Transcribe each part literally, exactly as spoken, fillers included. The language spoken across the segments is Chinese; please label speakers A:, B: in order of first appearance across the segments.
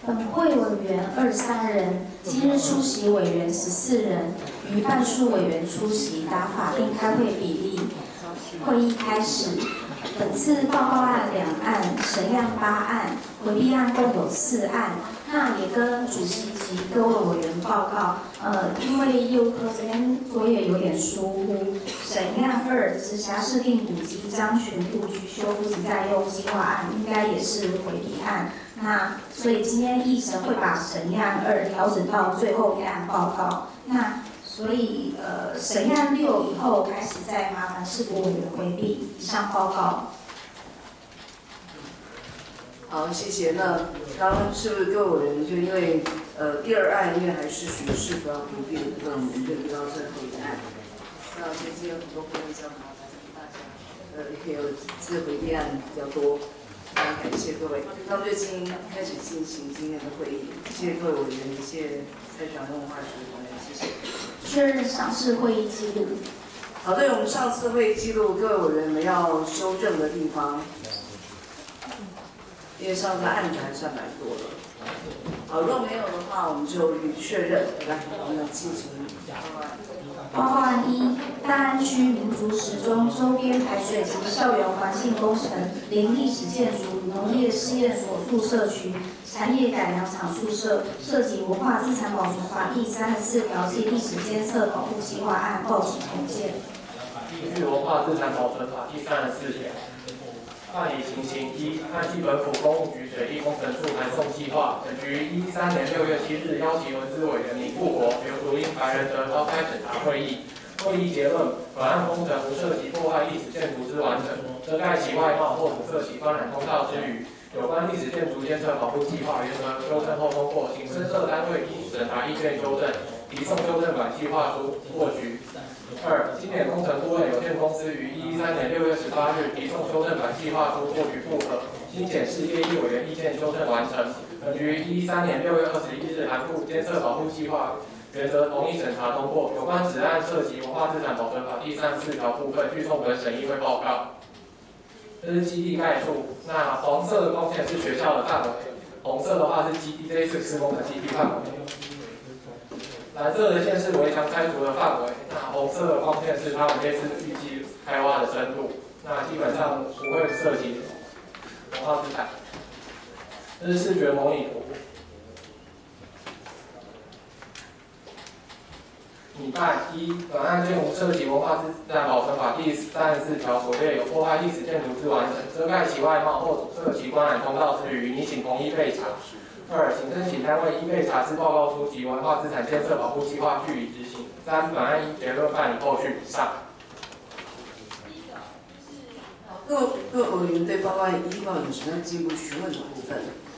A: 本会委员二十三人，今日出席委员十四人，逾半数委员出席，达法定开会比例。会议开始。本次报告案两案，审样八案，回避案共有四案。那也跟主席及各位委员报告，呃，因为业务科这边作业有点疏忽，审样二直辖市定古迹张全故居修复及再用计划案，应该也是回避案。那所以今天议审会把审样二调整到最后一案报告。那所以呃，审样六以后开始再麻烦市府委员回避以上报告。
B: 好，谢谢。那刚刚是不是各位委员就因为呃第二案因为还是属于市府要合并，那我们就移到最后一案。那所以今天很多会议上麻烦大家，呃，也有这个回避案比较多，非常感谢各位。那我们就进开始进行今天的会议，谢谢各位委员，谢谢蔡长文化局的委员，谢谢。
A: 确认上次会议记录。
B: 好，对我们上次会议记录，各位委员们要修正的地方。因为上次案子还算蛮多的，好，如果没有的话，我们就予确认。来，我们进行
A: 报告案一：大安区民族时钟周边排水及校园环境工程，林历史建筑农业试验所宿舍区产业改良场宿舍，涉及文化资产保存法第三十四条暨历史监测保护计划案报请重建。
C: 依据文化资产保存法第三十四条。办理情形一，按基本府公务局水利工程处函送计划，本局一三年六月七日邀集文资委员李富国、刘竹英、白仁德召开审查会议。会议结论：本案工程无涉及破坏历史建筑之完整，遮盖其外貌或阻塞其观览通道之余，有关历史建筑监测保护计划原则修正后通过，请申设单位依审查意见修正，提送修正版计划书获局。二、经典工程顾问有限公司于一三年六月十八日提送修正版计划书获取复核，经检视业议委员意见修正完成。本局一三年六月二十一日函复监测保护计划原则同意审查通过。有关此案涉及文化资产保存法第三十四条部分，据送本审议会报告。这是基地概述，那黄色的光线是学校的范围，红色的话是基地这一次施工的基地范围。蓝色的线是围墙拆除的范围，那红色的光线是他们这次预计开挖的深度，那基本上不会涉及文化资产。这是视觉模拟图。拟办一，本案件无涉及文化资产保存法第三十四条所列有破坏历史建筑之完整，遮盖其外貌或阻塞其观览通道之余，拟请同意备查。二，请申请单位依备查之报告书及文化资产监测保护计划据以执行。三，本案依结论办理后续。上。
B: 各各委员对报告案一报有什么进一步询问的部分？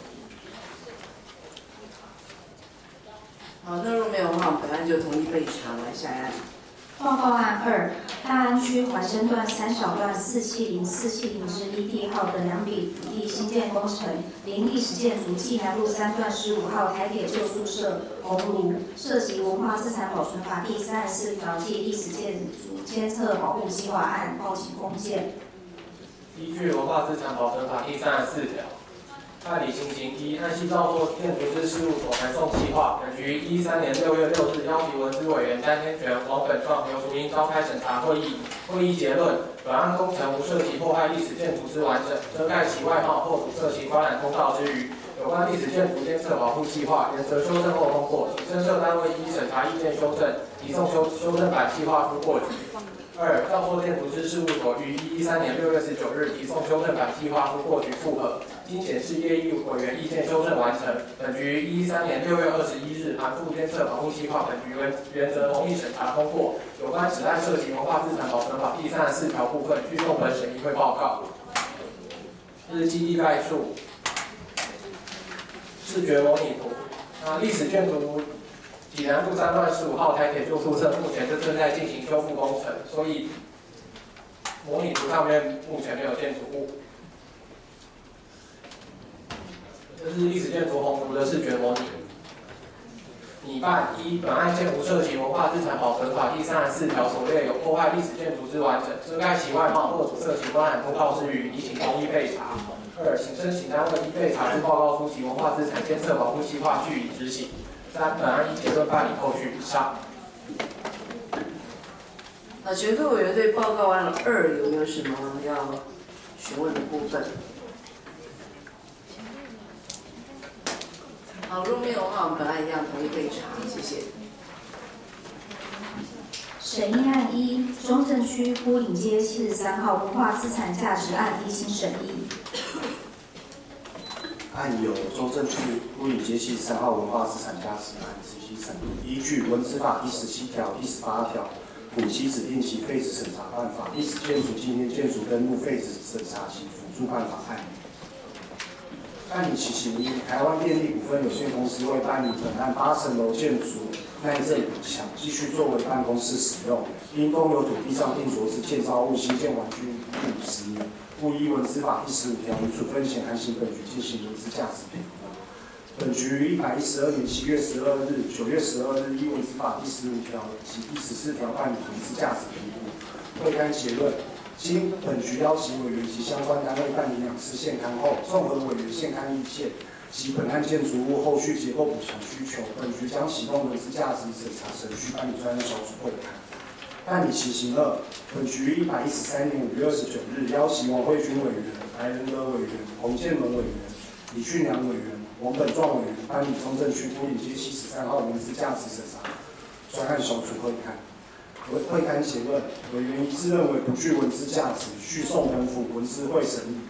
B: 好，那如果没有的话，本案就同意备查。来，下一案。
A: 报告案二：大安区环生段三小段四七零四七零之一地号的两笔土地新建工程，林历史建筑暨南路三段十五号台铁旧宿舍红炉，涉及文化资产保存法第三十四条暨历史建筑监测保护计划案报请公建。
C: 依据文化资产保存法第三十四条。办理情形一，按系照作建筑师事务所函送计划，本局一三年六月六日邀集文资委员詹天全、王本创、刘淑英召开审查会议。会议结论：本案工程无涉及破坏历史建筑之完整，遮盖其外貌或阻塞其观览通道之余，有关历史建筑监测保护计划原则修正后通过，请申设单位依审查意见修正，提送修修正版计划书获局。二，照作建筑师事务所于一三年六月十九日提送修正版计划书获取复核，经检视业议委员意见修正完成。本局一三年六月二十一日函复监测保护计划，本局原原则同意审查通过。有关此案涉及文化资产保存法第三十四条部分，据送本审议会报告。这是基地概述，视觉模拟图。那历史建筑。济南路三段十五号台铁旧宿舍目前就正在进行修复工程，所以模拟图上面目前没有建筑物。这是历史建筑红图的视觉模拟。 拟办一、本案件无涉及文化资产保存法第三十四条所列有破坏历史建筑之完整、遮盖其外貌或阻塞其观览通告之余，已请同意备查。二、请申请单位依备查之报告书及文化资产监测保护计划据以执行。三、本案依结论办理后续。以上。
B: 啊，全科委员对报告案二有没有什么要询问的部分？好，如果没有的话，我们本案一样同意备查，谢谢。
A: 审议案一，中正区牯岭街七十三号文化资产价值案一经审议。
D: 案有中正区牯岭街七十三号文化资产价值案执行审议，依据《文资法》第十七条、第十八条、古迹指定及废止审查办法、历史建筑纪念建筑登录废止审查及辅助办法案。办理其行一，台湾电力股份有限公司为办理本案八层楼建筑耐震补强，继续作为办公室使用，因公有土地上定着之建造物新建完竣五十年，故依文资法第十五条以处分前函行本局进行文资价值评估。本局于一百一十二年七月十二日、九月十二日依文资法第十五条及第十四条办理文资价值评估。会勘结论。经本局邀集委员及相关单位办理两次现勘后，综合委员现勘意见及本案建筑物后续结构补强需求，本局将启动文资价值审查程序办理专案小组会勘。办理情形二，本局一百一十三年五月二十九日邀集王慧君委员、白仁德委员、洪建伦委员、李俊良委员、王本壮委员办理中正区牯岭街七十三号文资价值审查专案小组会勘。会勘结论，委员一致认为不具文资价值，续送本府文资会审议。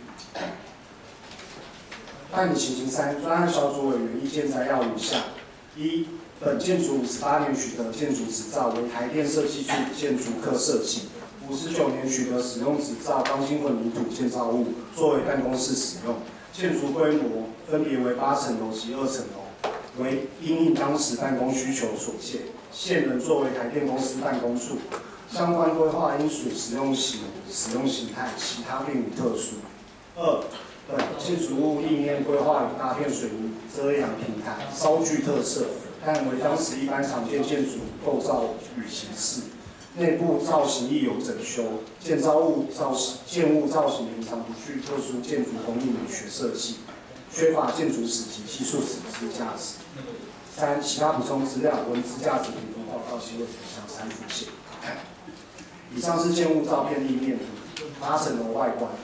D: 办理情形三，专案小组委员意见摘要如下：一、本建筑五十八年取得建筑执照，为台电设计处建筑科设计；五十九年取得使用执照，钢筋混凝土建造物，作为办公室使用。建筑规模分别为八层楼及二层楼，为因应当时办公需求所限。现人作为台电公司办公处，相关规划应属使用型、使用形态，其他并无特殊。二、本建筑物立面规划有大片水泥遮阳平台，稍具特色，但为当时一般常见建筑构造与形式。内部造型亦有整修，建造物造型建物造型平常不具特殊建筑工艺美学设计，缺乏建筑史及技术史之价值。三、其他补充资料，文资价值评估报告新闻向三附件。以上是建物照片立面图，八层楼外观。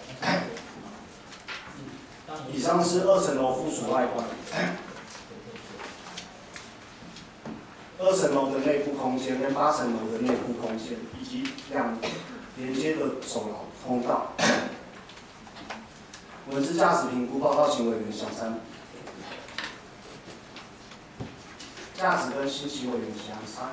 D: 以上是二层楼附属外观。二层楼的内部空间跟八层楼的内部空间，以及两连接的走廊通道。文资价值评估报告请委员详参。价值跟新型委员详参。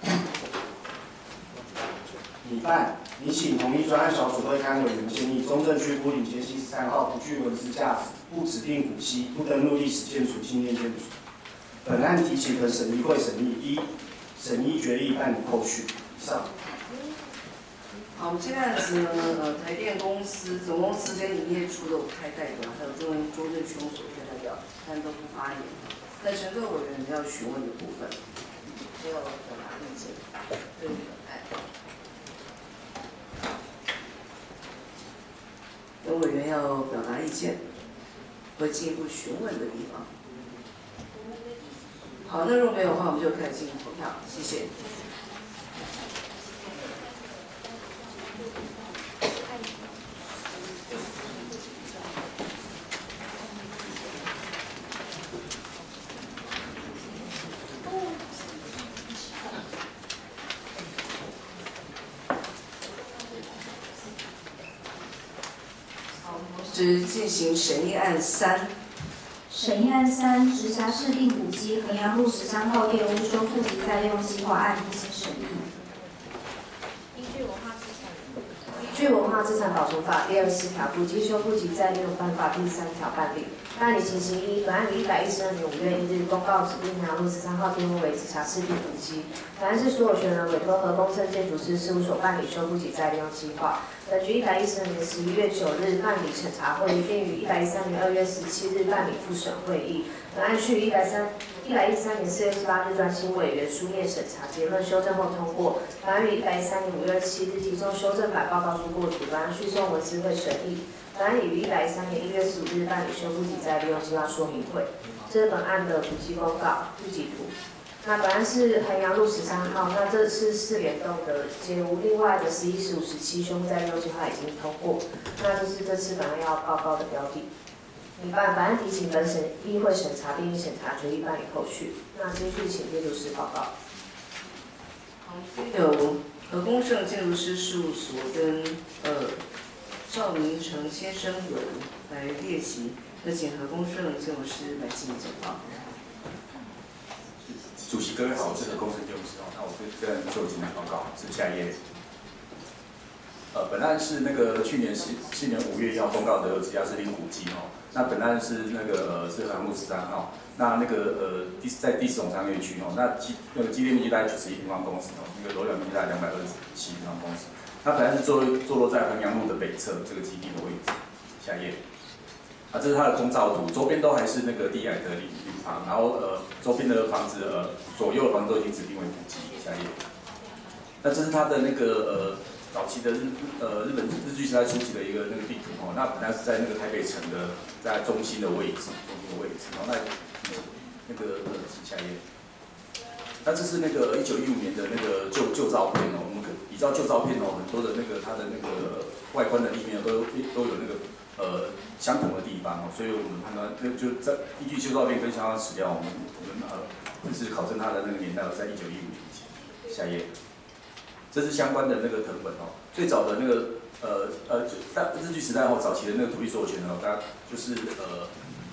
D: 拟办，拟请同意专案小组会勘委员建议，中正区牯岭街七十三号不具文资价值，不指定古迹，不登录历史建筑纪念建筑。本案提请的审议会审议一，审议决议办理后续。以上。
B: 好，我们这个案子呢，呃，台电公司总公司跟营业处都有开代表，还有中中正区公所开代表，但都不发言。那全科委员要询问的部分，没有表达意见，对本案。有委员要表达意见，或进一步询问的地方。好，那如果没有的话，我们就开始进行投票，谢谢。是进行审议案三。
A: 审议案三，直辖市定古迹衡阳路十三号业务修复及再利用计划案一经审议。
E: 依据文化资产，依据文化资产保存法第二十四条、古迹修复及再利用办法第三条办理。
F: 办理情形一，本案于一百一十二年五月一日公告指定衡阳路十三号地目为直辖市第五期。本案是所有权人委托和公证建筑师事务所办理修复及再利用计划。本局一百一十二年十一月九日办理审查会议，并于一百一十三年二月十七日办理复审会议。本案续于一百三一百一十三年四月十八日专心委员书面审查结论修正后通过。本案于一百一十三年五月二十七日提送修正版报告书过处，本案续送文资会审议。本案已于一百一十三年一月十五日办理修复及再利用计划说明会。这是本案的补给公告户籍图。那本案是衡阳路十三号，那这是四联动的街屋，另外的十一、十五、十七修复再利用计划已经通过。那这是这次本案要报告的标的。民办本案提请本审议会审查并审查决议办理后续。那接续请建筑师报告。
B: 好，有和公盛建筑师事务所跟呃赵明成先生有来列席，那请和公盛建筑师来进行简报。
G: 主席各位好，我是和公盛建筑师哦，那我这边做简单报告，是下一页。呃，本案是那个去年是去年五月一号公告的直辖市第五期哦。那本案是那个呃是衡阳路十三号，那那个呃第在第十总商业区哦，那基那个基地面积大概九十一平方公尺哦，那个楼面面积大概两百二十七平方公尺。那本案是坐坐落在衡阳路的北侧这个基地的位置。下一页。啊，这是它的空照图，周边都还是那个低矮的林林旁，然后呃周边的房子呃左右的房子都已经指定为古迹。下一页。那这是它的那个呃。早期的日呃日本日据时代初期的一个那个地图哦，那本来是在那个台北城的在中心的位置，中心的位置，然后那那个呃下一页，那这是那个一九一五年的那个旧旧照片哦，我们比照旧照片哦，很多的那个它的那个外观的立面都都有那个呃相同的地方哦，所以我们判断就就在依据旧照片跟相关史料，我们我们呃就是考证它的那个年代在一九一五年前。下一页。这是相关的那个藤本哦，最早的那个呃呃，就大日据时代后早期的那个土地所有权哦，它就是呃，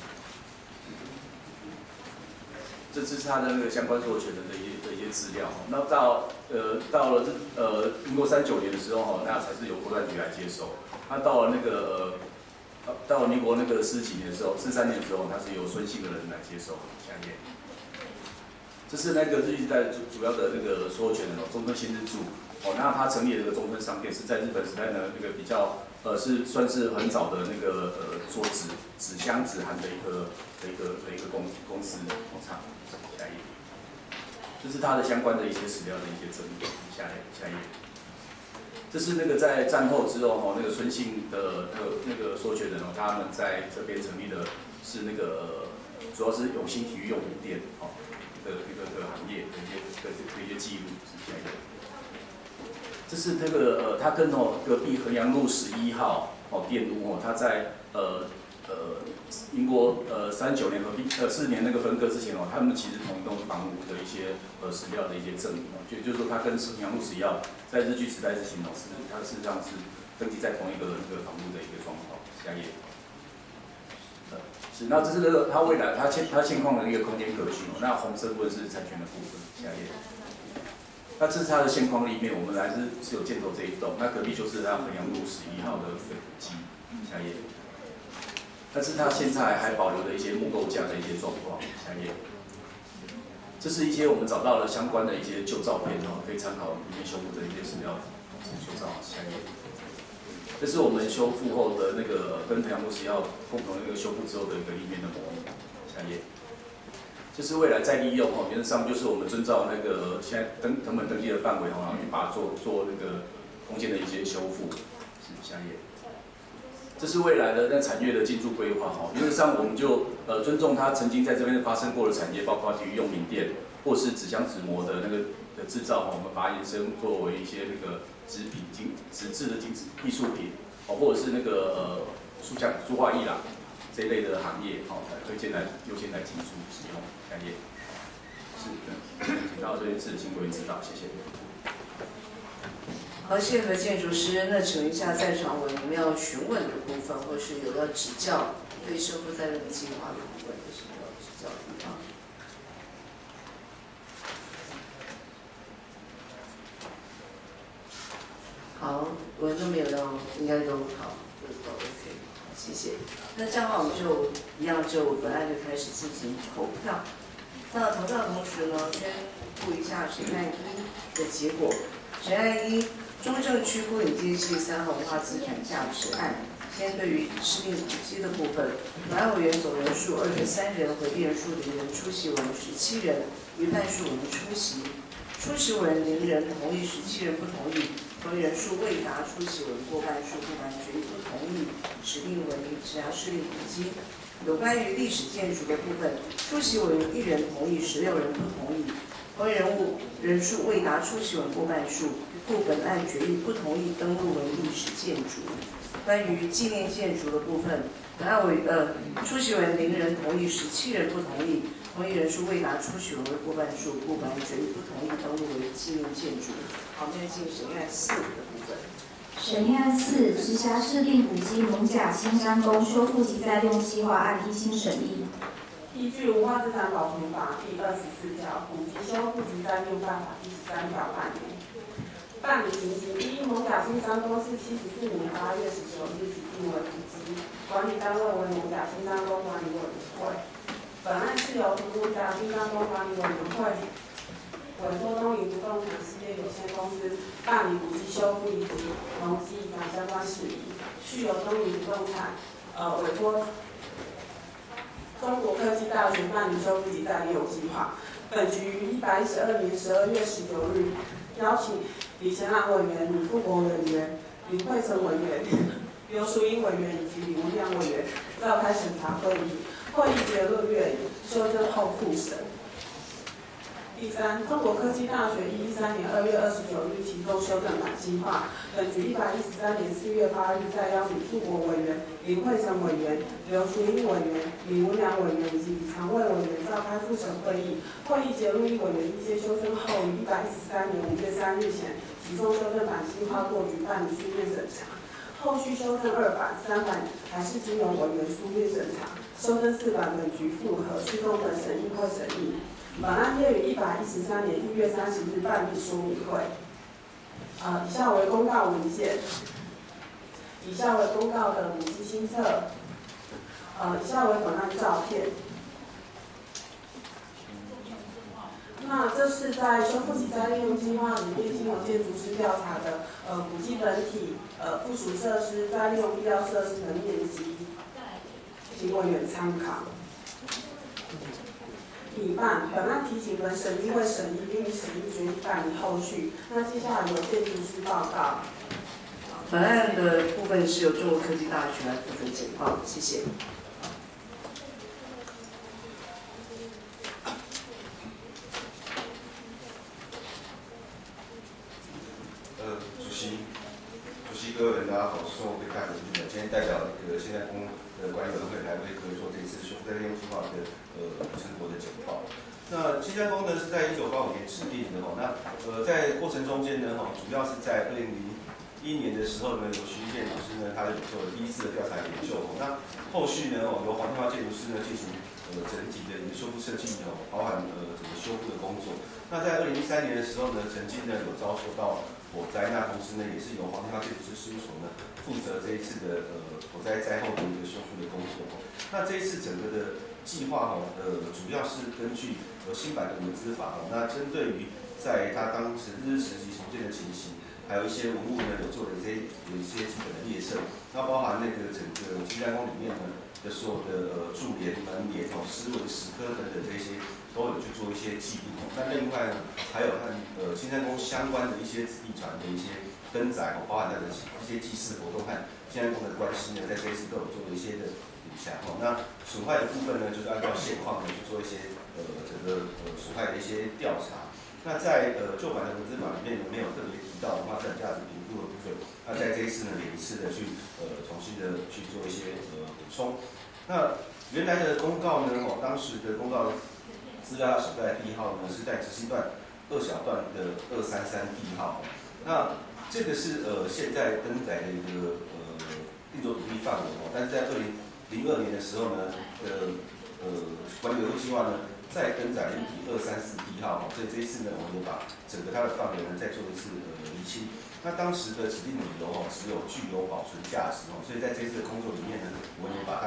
G: 这这是它的那个相关所有权人的一些的一些资料哦。那到呃到了这呃民国三九年的时候哦，那才是由国专局来接收。那到了那个呃到了民国那个四几年的时候，四三年的时候，它是由孙姓的人来接收。下一页。这是那个日据时代主主要的那个所有权人哦，中村新日柱。哦，那他成立的这个中村商店是在日本时代呢，那个比较呃是算是很早的那个呃做纸纸箱纸函的一个的一个的一个公公司工厂。下一页，这是他的相关的一些史料的一些整理。下一下一页，这是那个在战后之后哦，那个孙姓的那个那个所有权人哦，他们在这边成立的是那个、呃、主要是永兴体育用品店哦的一个的行业的一些的的一些记录。下一页。这是那个呃，它跟哦隔壁衡阳路十一号哦店屋哦，它在呃呃民国呃三九年合并呃四年那个分割之前哦，他们其实同一栋房屋的一些呃史料的一些证明哦，就就是说它跟衡阳路十一号在日据时代之前哦是它事实上是登记在同一个那个房屋的一个状况。下一页。呃是，那这是那个它未来它现它现况的一个空间格局哦，那红色部分是产权的部分。下一页。那这是它的现况立面，我们还是是有箭头这一栋，那隔壁就是它衡阳路十一号的一个古迹。下一页。但是它现在还保留的一些木构架的一些状况。下一页。这是一些我们找到了相关的一些旧照片哦，可以参考里面修复的一些史料修照。下一页。这是我们修复后的那个跟衡阳路十一号共同那个修复之后的一个立面的模拟。下一页。这是未来再利用哦，原则上就是我们遵照那个现在登成本登记的范围哦，然后去把它做做那个空间的一些修复。下一页。这是未来的那产业的进驻规划哦，原则上我们就呃尊重它曾经在这边发生过的产业，包括体育用品店或是纸箱纸模的那个的制造哦，我们把它延伸作为一些那个纸品精纸质的精致艺术品哦，或者是那个呃书香书画艺廊这一类的行业哦，推荐来优先来进驻使用。下一页。是的，请到这边是请各位指导，谢谢。
B: 好，谢谢何建筑师。那请问一下，在场我们要询问的部分，或是有要指教对修复再利用计划的部分，有什么要指教的地方？好，我都没有要，应该都好，都都 OK。谢谢。 那这样的话，我们就一样就本案就开始进行投票。那投票的同时呢，宣布一下审案一的结果。审案一，中正区孤岭街系三号文化资产价值案。先对于市定古迹的部分，本案委员总人数二十三人，回避人数零人，出席委员十七人，逾半数委员出席。出席委员零人，同意十七人不同意，同意人数未达出席委员过半数，不满决议不同意，指定为直辖市立古迹。有关于历史建筑的部分，出席委员一人同意，十六人不同意，同意人物人数未达出席委员过半数，故本案决议不同意登录为历史建筑。关于纪念建筑的部分，本案委呃出席委员零人同意，十七人不同意，同意人数未达出席委员过半数，故本案决议不同意登录为纪念建筑。好，现在进审案四的部分。
A: 审议案四，直辖市定古迹蒙甲青山宫修复及再利用计划案一经审议。
H: 依据《文化资产保存法》第二十四条，古迹修复及再利用办法第十三条办理。办理情形一，蒙甲青山宫是七十四年八月十九日指定为古迹，管理单位为蒙甲青山宫管理委员会。本案是由蒙甲青山宫管理委员会委托东营不动产事业有限公司办理古迹修复以及农机遗产相关事宜，续由东营不动产呃委托中国科技大学办理修复及再利用计划。本局于一百一十二年十二月十九日邀请李乾朗委员、李富国委员、李惠成委员、刘淑英委员以及李文亮委员召开审查会议，会议结论阅修正后复审。第三，中国科技大学一一三年二月二十九日启动修正版计划。本局一百一十三年四月八日再邀李富国委员、林惠成委员、刘淑英委员、李文良委员以及李常卫委员召开复审会议。会议结论，依委员意见修正后，于一百一十三年五月三日前启动修正版计划过局办理书面审查。后续修正二版、三版还是经由委员书面审查。修正四版本局复核，续动等审议会审议。本案业于一百一十三年一月三十日办理说明会。呃，以下为公告文件，以下为公告的古迹新册，呃，以下为本案照片。那这是在修复及再利用计划里面经由建筑师调查的，呃，古迹本体、呃附属设施、再利用必要设施的面积，请委员参考。拟办，本案提请本审议会审议，并审议决议办理后续。那接下来由建筑师报告。
B: 本案的部分是由中国科技大学来负责简报，谢谢。
I: 呃，主席，主席各位大家好，我是中国科技大学的今天代表那个现代工的管理委员会来为各位做这一次修复再利用计划的呃成果的简报。那青山宫呢是在一九八五年指定的哦，那呃在过程中间呢哈，主要是在二零零一年的时候呢，有徐立健老师呢，他有做了第一次的调查研究哦，那后续呢哦，由黄天华建筑师呢进行呃整体的一个修复设计哦，包含呃整个修复的工作。那在二零一三年的时候呢，曾经呢有遭受到火灾，那同时呢也是由黄天华建筑师事务所呢负责这一次的呃火灾灾后的一个修复的工作哦。那这一次整个的计划哦，呃，主要是根据呃新版的文资法哦，那针对于在他当时日治时期重建的情形，还有一些文物呢有做了一些有一些基本的列设，那包含那个整个青山宫里面呢的所有的呃柱联、门联哦、诗文、石刻等等这些都有去做一些记录哦。那另外呢，还有和呃青山宫相关的一些子弟传的一些登载哦，包含它的一些祭祀活动和青山宫的关系呢，在这一次都有做了一些的影响哦。那损坏的部分呢，就是按照现况呢去做一些呃整个呃损害的一些调查。那在呃旧版的文字法里面呢，没有特别提到文化资产价值评估的部分。那在这一次呢，也一次的去呃重新的去做一些呃补充。那原来的公告呢，哦，当时的公告资料所在的地号呢是在直系段二小段的二三三地号。那这个是呃现在登载的一个呃定着土地范围哦，但是在二零零二年的时候呢，呃呃管理委员会计划呢。再更载一笔二三四 D 号，所以这一次呢，我们也把整个它的范围呢再做一次呃厘清。那当时的指定理由哦，只有具有保存价值哦，所以在这次的工作里面呢，我们也把它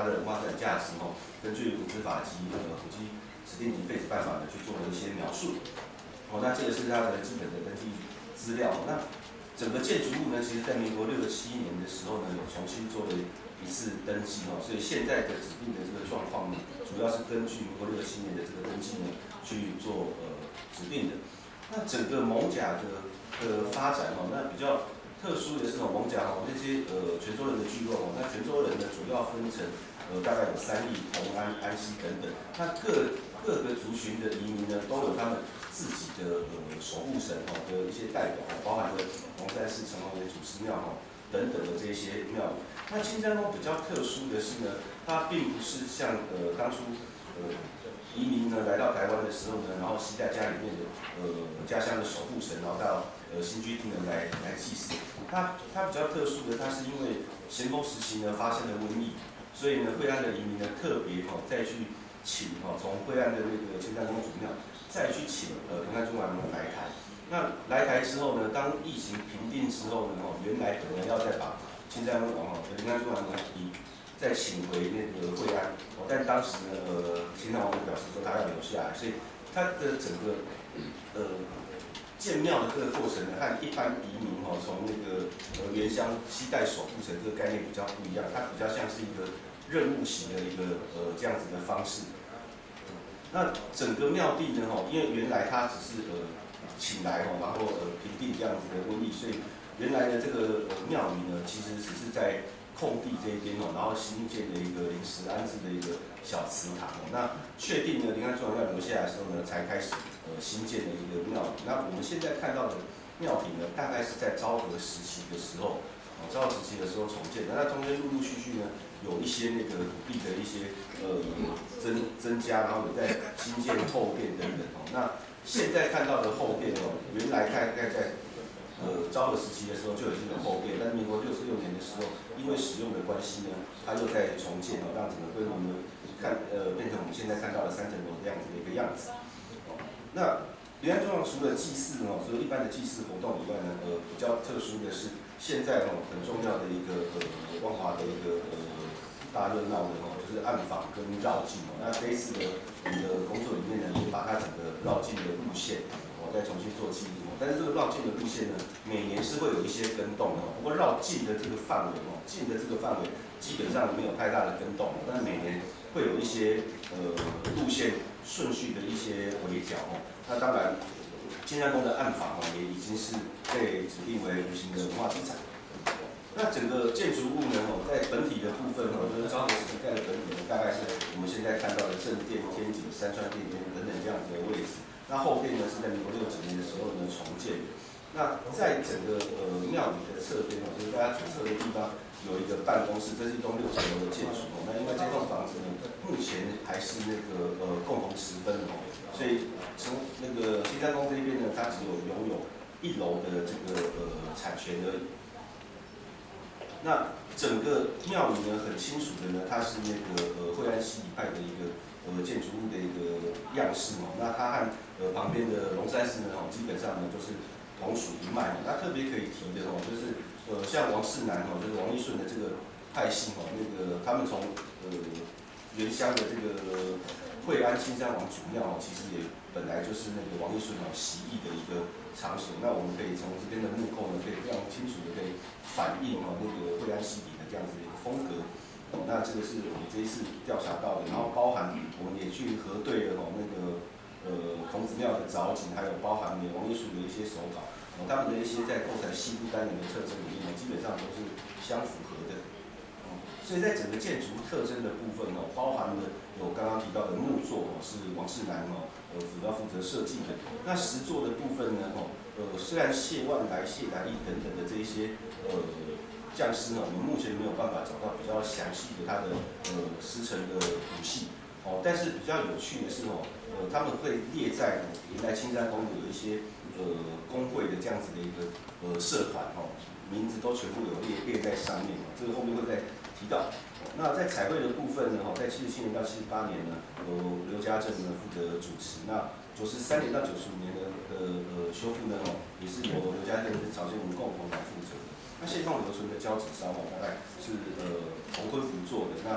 I: 它的文化资产价值哦，根据古资法及呃古迹指定及废止办法呢去做了一些描述。哦，那这个是它的基本的登记资料。那整个建筑物呢，其实在民国六十七年的时候呢，有重新做了一次登记哦，所以现在的指定的这个状况呢，主要是根据民国六十七年的这个登记呢去做呃指定的。那整个艋舺的的发展哦，那比较特殊的是哦，艋舺哦那些呃泉州人的聚落哦，那泉州人呢主要分成呃大概有三邑、同安、安溪等等，那各各个族群的移民呢都有他们自己的呃守护神哦的一些代表哦，包含了龙山寺、城隍爷祖师庙哦等等的这些庙宇。那青山宫比较特殊的是呢，它并不是像呃当初呃。移民呢来到台湾的时候呢，然后携带家里面的呃家乡的守护神，然后到呃新居地呢来来祭祀。它它比较特殊的，它是因为咸丰时期呢发生了瘟疫，所以呢惠安的移民呢特别哦再去请哦从惠安的那个青山公主庙再去请呃平安中王来台。那来台之后呢，当疫情平定之后呢，哦原来可能要再把青山公王哦平安中王以再请回那个惠安，哦，但当时呢，呃，青山王表示说他要留下来，所以他的整个呃建庙的这个过程呢，和一般移民哦从那个呃原乡期待守护神这个概念比较不一样，它比较像是一个任务型的一个呃这样子的方式。那整个庙地呢，哦，因为原来它只是呃请来哦，然后呃平定这样子的瘟疫，所以原来的这个呃庙宇呢，其实只是在空地这一边哦，然后新建的一个临时安置的一个小祠堂哦。那确定呢，临安中王要留下来的时候呢，才开始呃新建的一个庙宇。那我们现在看到的庙体呢，大概是在昭和时期的时候，哦，昭和时期的时候重建的。那中间陆陆续续呢，有一些那个土地的一些呃增增加，然后有在新建后殿等等哦。那现在看到的后殿哦，原来大概在呃昭和时期的时候就已经有后殿，但民国六十六年的时候，因为使用的关系呢，它又在重建哦，让整个规模呢看呃变成我们现在看到的三层楼这样子的一个样子。哦，那临安中王除了祭祀哦，除了一般的祭祀活动以外呢，呃比较特殊的是现在哦很重要的一个呃万华的一个呃大热闹的哦，就是暗访跟绕境哦。那这一次的我们的工作里面呢，也把它整个绕境的路线哦再重新做记录。但是这个绕境的路线呢，每年是会有一些更动的，不过绕境的这个范围哦，境的这个范围基本上没有太大的更动，但每年会有一些呃路线顺序的一些微调哦。那当然，青山宫的暗访哦，也已经是被指定为无形的文化资产。那整个建筑物呢哦，在本体的部分哦，就是昭和时期盖的本体呢，大概是我们现在看到的正殿、天井、山川殿殿等等这样子的位置。那后殿呢是在民国六几年的时候呢重建的。那在整个呃庙宇的侧边哦，就是大家左侧的地方有一个办公室，这是一栋六层楼的建筑哦。那因为这栋房子呢，目前还是那个呃共同持分哦，所以从那个青山宫这边呢，它只有拥有一楼的这个呃产权而已。那整个庙宇呢，很清楚的呢，它是那个呃惠安西里派的一个呃建筑物的一个样式哦。那它和呃旁边的龙山寺呢，哦，基本上呢都是同属一脉。那特别可以提的哦，就是呃像王世南哦，就是王义顺的这个派系哦，那个他们从呃原乡的这个惠安青山王祖庙哦，其实也本来就是那个王义顺哦习艺的一个场所。那我们可以从这边的木构呢，可以非常清楚的可以反映哦那个惠安西里的这样子的一个风格。哦，那这个是我们这一次调查到的，然后包含我们也去核对了哦那个呃孔子庙的藻井，还有包含了王义顺的一些手稿，哦他们的一些在构成西部单元的特征里面呢，基本上都是相符合的。哦，所以在整个建筑特征的部分哦，包含了有刚刚提到的木作哦，是王世南哦呃主要负责设计的。那石作的部分呢哦呃虽然谢万来、谢来义等等的这一些呃。匠师呢，我们目前没有办法找到比较详细的它的呃师承的谱系哦，但是比较有趣的是哦，呃他们会列在原来青山宫有一些呃工会的这样子的一个呃社团哦，名字都全部有列列在上面哦，这个后面会再提到。哦，那在彩绘的部分呢，哦，在七十七年到七十八年呢，由刘家正呢负责主持。那九十三年到九十五年的的呃修复呢，哦，也是由刘家正跟曹建文共同来负责的。那现况留存的胶纸烧哦，大概是呃洪坤福做的。那在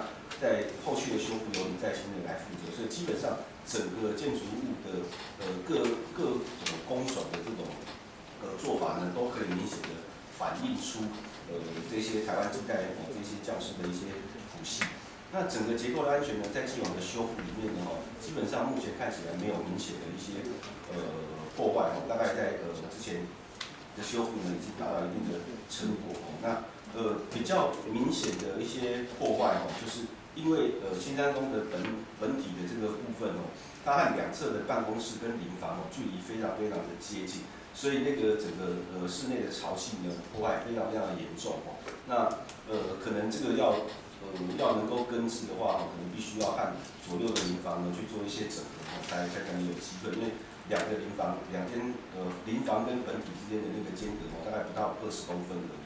I: 在后续的修复由你在新人来负责，所以基本上整个建筑物的呃各各种工种的这种呃做法呢，都可以明显的反映出呃这些台湾近代哦这些匠师的一些谱系。那整个结构的安全呢，在既往的修复里面呢，哦，基本上目前看起来没有明显的一些呃破坏哦，大概在呃之前的修复呢已经达到一定的成果哦。那呃比较明显的一些破坏哦，就是因为呃青山宫的本本体的这个部分哦，它和两侧的办公室跟邻房哦距离非常非常的接近，所以那个整个呃室内的潮气呢破坏非常非常的严重哦。那呃可能这个要呃要能够根治的话，可能必须要和左右的邻房呢去做一些整合，才才可能有机会。因为两个邻房，两间呃邻房跟本体之间的那个间隔哦，大概不到二十公分而已。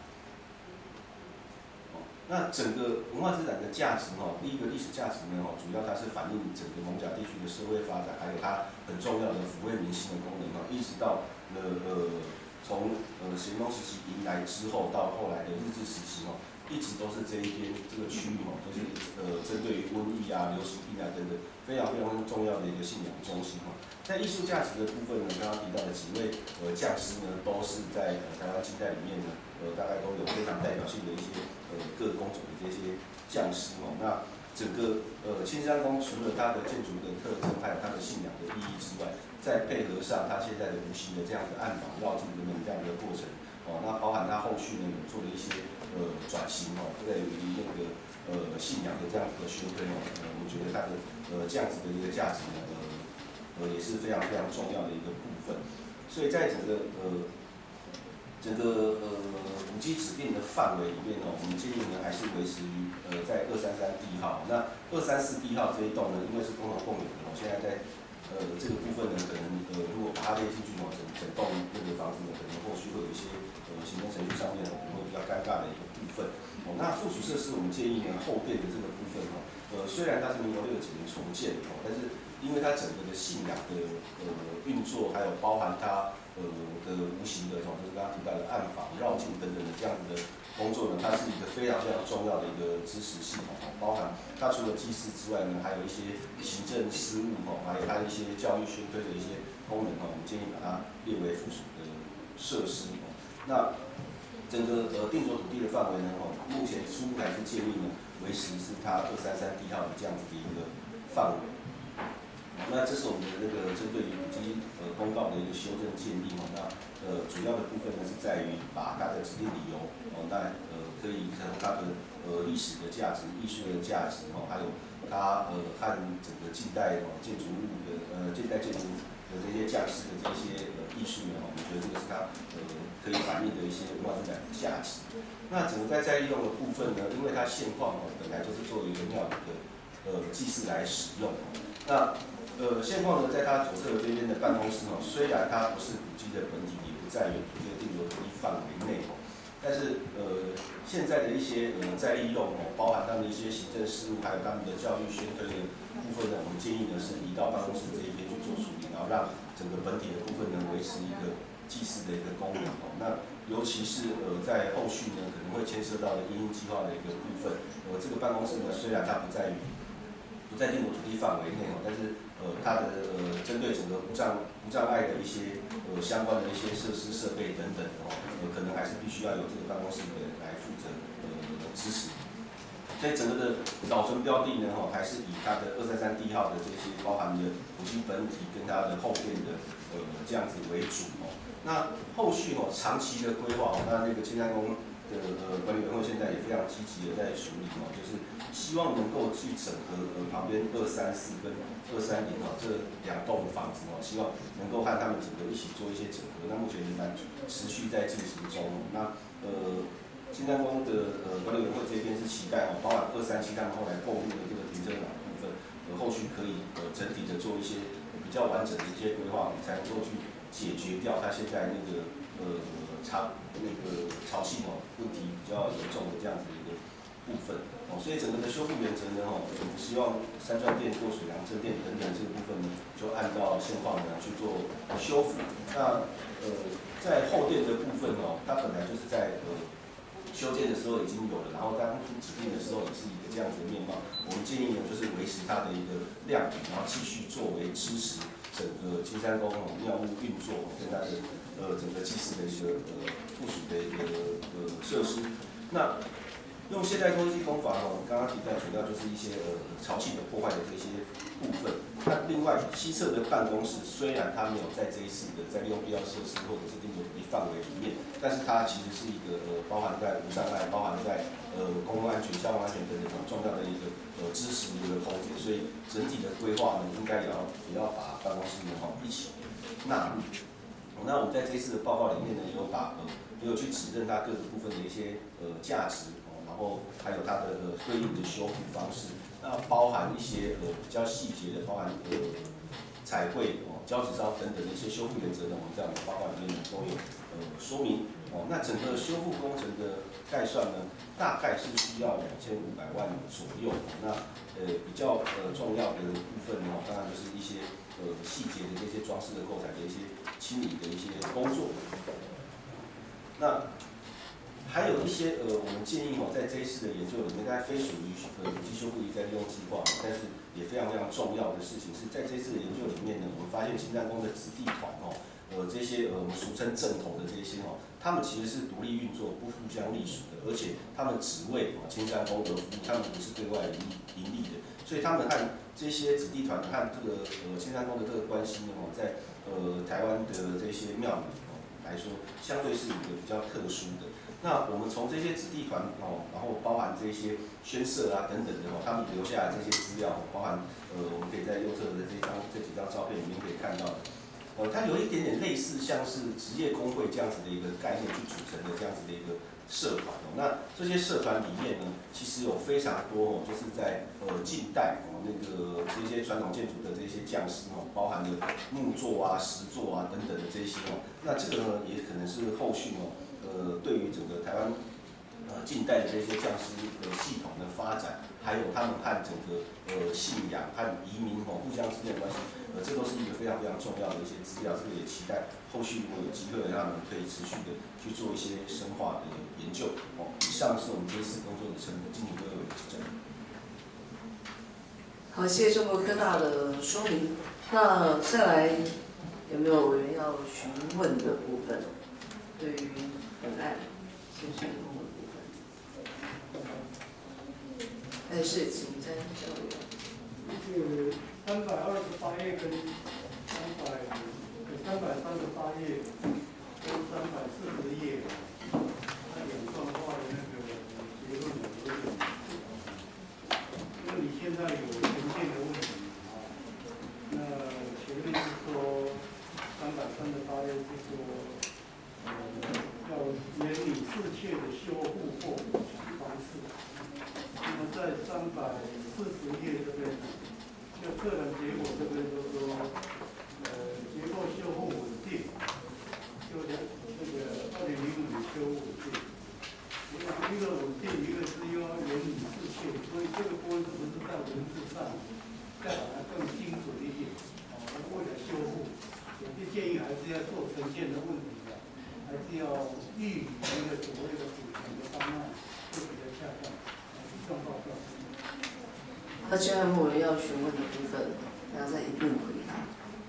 I: 哦，那整个文化资产的价值哦，第一个历史价值呢哦，主要它是反映整个艋舺地区的社会发展，还有它很重要的抚慰民心的功能哦，一直到呃呃从呃咸丰时期迎来之后，到后来的日治时期哦。一直都是这一边这个区域哦，就是呃针对于瘟疫啊、流行病啊等等非常非常重要的一个信仰中心哈。在艺术价值的部分呢，刚刚提到的几位呃匠师呢，都是在呃台湾近代里面呢，呃大概都有非常代表性的一些呃各工种的这些匠师哦。那整个呃青山宫除了它的建筑的特征，还有它的信仰的意义之外，再配合上它现在的无形的这样的暗访绕境等等这样的过程哦，那包含它后续呢有做了一些。呃，转型哦，对于那个呃信仰的这样子的修根哦，呃，我觉得它的呃这样子的一个价值呢，呃呃也是非常非常重要的一个部分。所以在整个呃整个呃古迹指定的范围里面哦，我们建议呢还是维持于呃在二三三 D 号。那二三四 D 号这一栋呢，因为是共同共有的哦，现在在呃这个部分呢，可能呃如果把它列进去哦，整整栋那个房子呢，可能后续会有一些呃行政程序上面可能会比较尴尬的一个部分。哦，那附属设施我们建议呢，后殿的这个部分哦，呃虽然它是民国六几年重建哦，但是因为它整个的信仰的呃运作，还有包含它呃的无形的哦，就是刚刚提到的暗访、绕境等等的这样子的工作呢，它是一个非常非常重要的一个支持系统哦，包含它除了祭祀之外呢，还有一些行政事务哦，还有它一些教育宣推的一些功能哦，我们建议把它列为附属的设施哦。那整个呃定着土地的范围呢，哦，目前初步还是建议呢维持是它二三三 D 号的这样子的一个范围。那这是我们的那个针对于古迹呃公告的一个修正建议哦。那呃主要的部分呢是在于把它的指定理由哦，那呃可以从它的呃历史的价值、艺术的价值哦，还有它呃和整个近代哦建筑物的呃近代建筑的这些匠师的这些呃艺术呢，我们觉得这个是它呃可以反映的一些文化资产的价值。那整个在再利用的部分呢，因为它现况哦本来就是作为一个庙宇的呃祭祀来使用哦，那呃现况呢，在它左侧这边的办公室哦，虽然它不是古迹的本体，也不在原这个定着土地范围内哦，但是呃现在的一些呃再利用哦，包含他们的一些行政事务，还有他们的教育宣推的部分呢，我们建议呢是移到办公室这一边去做处理，然后让整个本体的部分呢维持一个祭祀的一个功能哦。那尤其是呃在后续呢可能会牵涉到的因应计划的一个部分，呃这个办公室呢虽然它不在于不在定着土地范围内哦，但是呃它的呃针对整个无障无障碍的一些呃相关的一些设施设备等等哦，呃可能还是必须要由这个办公室的人来负责呃支持。所以整个的保存标的呢，哦，还是以它的二三三 D 号的这些包含的古迹本体跟它的后殿的呃这样子为主哦。那后续哦长期的规划哦，那那个青山宫的呃管理委员会现在也非常积极的在处理哦，就是希望能够去整合呃旁边二三四跟二三零哦这两栋房子哦，希望能够和他们整个一起做一些整合。那目前仍然持续在进行中。那呃。青山宫的呃管理委员会这边是期待哦，包含二三七他们后来购入的这个停车场部分，呃后续可以呃整体的做一些比较完整的一些规划，才能够去解决掉它现在那个呃潮那个潮气哦问题比较严重的这样子的一个部分哦。所以整个的修复原则呢哦，我们希望三转殿、过水梁、正殿等等这个部分呢，就按照现况呢去做修复。那呃在后殿的部分哦，它本来就是在呃。 修建的时候已经有了，然后当初指定的时候也是一个这样子的面貌。我们建议呢，就是维持它的一个亮点，然后继续作为支持整个金山宫哦庙务运作跟它的呃整个祭祀的一个呃附属的一个呃设施。那用现代科技工法哦，刚刚提到主要就是一些呃潮气的破坏的这些部分。那另外西侧的办公室虽然它没有在这一次的在利用必要设施或者是定国土地范围里面，但是它其实是一个呃包含在无障碍、包含在呃公共安全、消防安全等等很重要的一个呃支持的一个空间，所以整体的规划呢，应该也要也要把办公室呢哈一起纳入。那我们在这一次的报告里面呢，也有把呃也有去指认它各个部分的一些呃价值哦，然后还有它的呃对应的修复方式，那包含一些呃比较细节的，包含呃彩绘哦、胶纸烧等等的一些修复原则呢，我们在我们报告里面呢都有呃说明哦。那整个修复工程的概算呢，大概是需要两千五百万左右。那呃比较呃重要的部分呢，当然就是一些呃细节的这些装饰的构材的一些清理的一些工作。那还有一些呃，我们建议哦，在这一次的研究里面，大概非属于呃古迹修复与再利用计划，但是也非常非常重要的事情是在这一次的研究里面呢，我们发现青山宫的子弟团哦，呃这些呃我们俗称正统的这些哦，他们其实是独立运作、不互相隶属的，而且他们只为哦青山宫而服务，他们不是对外盈盈利的，所以他们和这些子弟团和这个呃青山宫的这个关系呢，哦，在呃台湾的这些庙宇哦来说，相对是一个比较特殊的。那我们从这些子弟团哦，然后包含这些宣社啊等等的哦，他们留下来这些资料，包含呃，我们可以在右侧的这张这几张照片里面可以看到的，呃，它有一点点类似像是职业工会这样子的一个概念去组成的这样子的一个社团哦。那这些社团里面呢，其实有非常多哦，就是在呃近代哦那个这些传统建筑的这些匠师哦，包含了木作啊、石作啊等等的这些哦，那这个呢也可能是后续哦。呃，对于整个台湾呃近代的这些匠师的系统的发展，还有他们和整个呃信仰和移民哦互相之间的关系，呃，这都是一个非常非常重要的一些资料。这个也期待后续如果有机会，让我们可以持续的去做一些深化的研究。哦，以上是我们这次工作的成果，敬请各位指正。
B: 好，谢谢中国科大的说明。那再来有没有人要询问的部分？对于本案先生的部分，但是请詹教员。
J: 是三百二十八页跟三百三百三十八页跟三百四十页，它两段话的那个结论有点，因为你现在有呈现的问题啊，那前面是说三百三十八页是说。呃，要严以适切的修复或补强方式。那么在三百四十页这边，就个人结果这边就说，呃，结构修复稳定，就两这个二零零五年修复稳定，一个稳定，一个是要严以适切，所以这个部分是不是在文字上再把它更精准一点？哦，为了修复，有些建议还是要做呈现的问题的。还是要预予一个所谓的补偿的方案，会比较恰当。以上报告。
B: 那最后我们要询问的部分，大家再一并回答。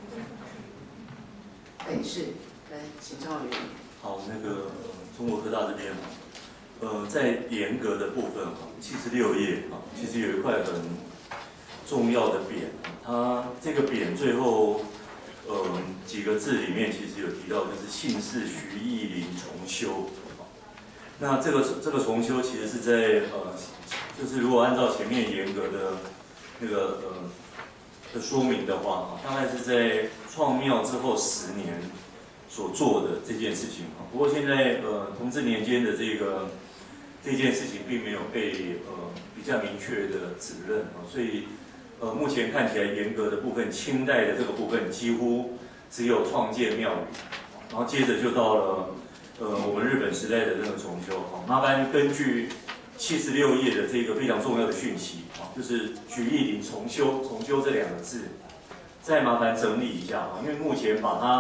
B: 哎，是，来，请教员。
K: 好，那个中国科大这边，呃，在严格的部分哈，七十六页啊，其实有一块很重要的匾，它这个匾最后。呃，几个字里面其实有提到，就是姓氏徐义林重修。那这个这个重修其实是在呃，就是如果按照前面严格的那个呃的说明的话，大概是在创庙之后十年所做的这件事情啊。不过现在呃同治年间的这个这件事情并没有被呃比较明确的指认啊，所以。呃，目前看起来严格的部分，清代的这个部分几乎只有创建庙宇，然后接着就到了呃我们日本时代的那个重修。好，麻烦根据七十六页的这个非常重要的讯息啊，就是徐义林重修，重修这两个字，再麻烦整理一下啊，因为目前把它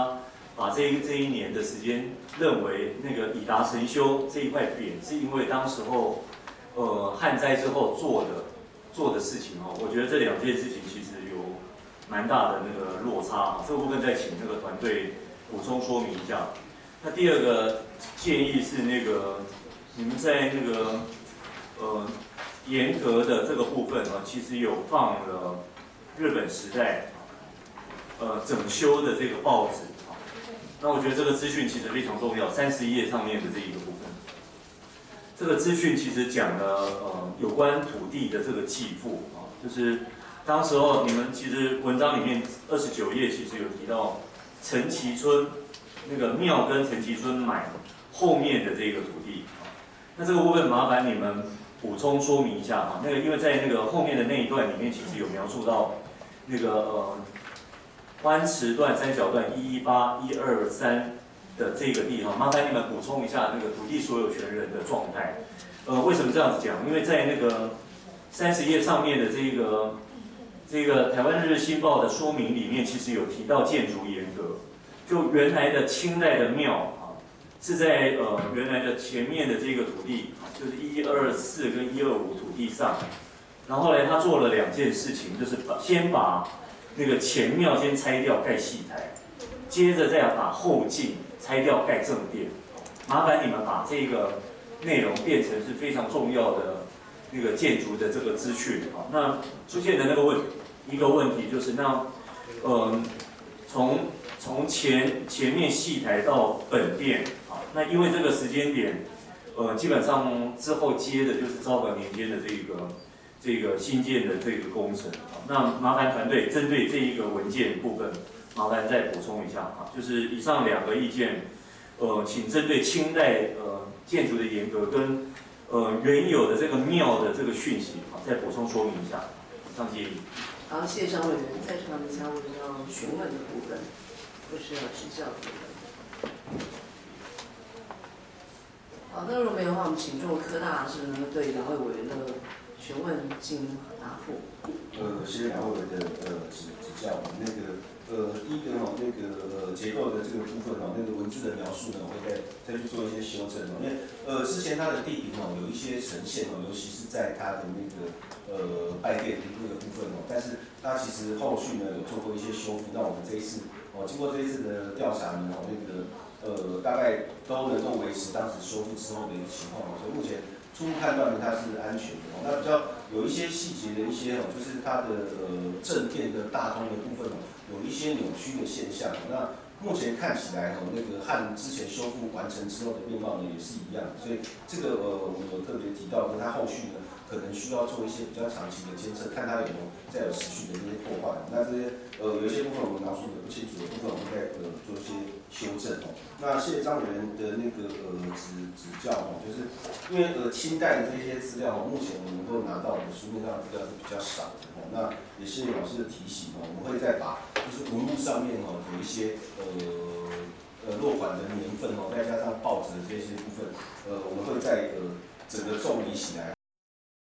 K: 把这一这一年的时间认为那个以达成修这一块匾，是因为当时候呃旱灾之后做的做的事情哦，我觉得这两件事情其实有蛮大的那个落差啊，这个部分再请那个团队补充说明一下。那第二个建议是那个你们在那个呃严格的这个部分啊，其实有放了日本时代呃整修的这个报纸啊，那我觉得这个资讯其实非常重要，三十页上面的这一个部分，这个资讯其实讲了呃有关土地的这个继付啊，就是当时候你们其实文章里面二十九页其实有提到陈其村那个庙跟陈其村买后面的这个土地啊，那这个部分麻烦你们补充说明一下哈，那个因为在那个后面的那一段里面，其实有描述到那个呃湾池段、三角段一一八、一二三的这个地哈，麻烦你们补充一下那个土地所有权人的状态。呃，为什么这样子讲？因为在那个三十页上面的这个这个台湾日日新报的说明里面，其实有提到建筑严格，就原来的清代的庙啊，是在呃原来的前面的这个土地，就是一二四跟一二五土地上，然后后来他做了两件事情，就是把先把那个前庙先拆掉盖戏台，接着再把后进拆掉盖正殿。麻烦你们把这个内容变成是非常重要的那个建筑的这个资讯啊。那出现的那个问一个问题就是，那嗯从从前前面戏台到本殿啊，那因为这个时间点，呃基本上之后接的就是昭和年间的这个。这个新建的这个工程，那麻烦团队针对这一个文件部分，麻烦再补充一下啊，就是以上两个意见，呃，请针对清代呃建筑的严格跟呃原有的这个庙的这个讯息啊，再补充说明一下。以上建议。
B: 好，谢谢张委员，在场的其他委员要询问的部分，或是要指教的部分。好，那如果没有的话，我们请中国科大是呢对两位委员的询问进行答复。
I: 呃，谢谢两位的呃指指教。那个呃，第一个哦，那个呃结构的这个部分哦，那个文字的描述呢，我会再再去做一些修正哦。因为呃之前它的地坪哦有一些呈现哦，尤其是在它的那个呃拜殿的那个部分哦，但是它其实后续呢有做过一些修复。那我们这一次哦，经过这一次的调查呢，哦那个呃大概都能够维持当时修复之后的一个情况哦，所以目前。初步判断呢，它是安全的哦。那比较有一些细节的一些哦，就是它的呃正殿的大通的部分哦，有一些扭曲的现象。那目前看起来哦，那个和之前修复完成之后的面貌呢也是一样，所以这个呃我们有特别提到，跟它后续呢可能需要做一些比较长期的监测，看它有没有再有持续的这些破坏。那这些呃有一些部分我们描述的不清楚的部分，我们再呃做一些修正哦。那谢谢张委员的那个呃指指教哦，就是因为呃清代的这些资料哦，目前我们能够拿到的书面上的资料是比较少的哦。那也谢谢老师的提醒哦，我们会再把就是文物上面哦有一些呃呃落款的年份哦，再加上报纸的这些部分，呃我们会再呃整个重理起来。